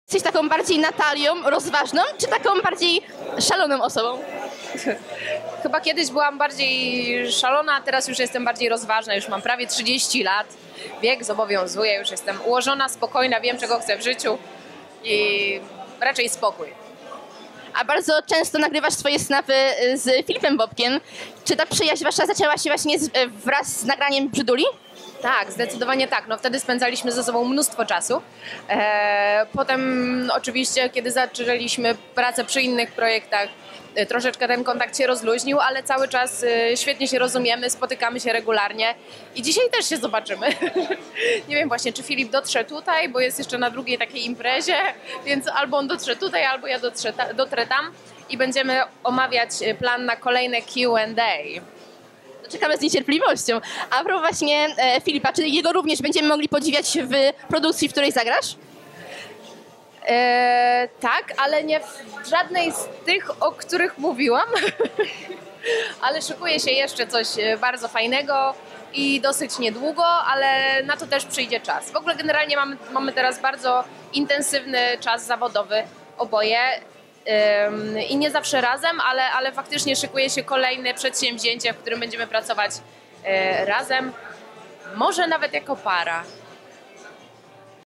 Jesteś taką bardziej Natalią, rozważną, czy taką bardziej szaloną osobą? Chyba kiedyś byłam bardziej szalona, a teraz już jestem bardziej rozważna. Już mam prawie 30 lat. Wiek zobowiązuje, już jestem ułożona, spokojna, wiem czego chcę w życiu i raczej spokój. A bardzo często nagrywasz swoje snapy z Filipem Bobkiem. Czy ta przyjaźń wasza zaczęła się właśnie wraz z nagraniem Brzyduli? Tak, zdecydowanie tak. No wtedy spędzaliśmy ze sobą mnóstwo czasu. Potem oczywiście, kiedy zaczęliśmy pracę przy innych projektach, troszeczkę ten kontakt się rozluźnił, ale cały czas świetnie się rozumiemy, spotykamy się regularnie i dzisiaj też się zobaczymy. Nie wiem właśnie, czy Filip dotrze tutaj, bo jest jeszcze na drugiej takiej imprezie, więc albo on dotrze tutaj, albo ja dotrę tam i będziemy omawiać plan na kolejne Q&A. Czekamy z niecierpliwością. A propos właśnie Filipa, czy jego również będziemy mogli podziwiać w produkcji, w której zagrasz? Tak, ale nie w żadnej z tych, o których mówiłam. Ale szykuje się jeszcze coś bardzo fajnego i dosyć niedługo, ale na to też przyjdzie czas. W ogóle generalnie mamy teraz bardzo intensywny czas zawodowy, oboje. I nie zawsze razem, ale faktycznie szykuje się kolejne przedsięwzięcie, w którym będziemy pracować razem, może nawet jako para.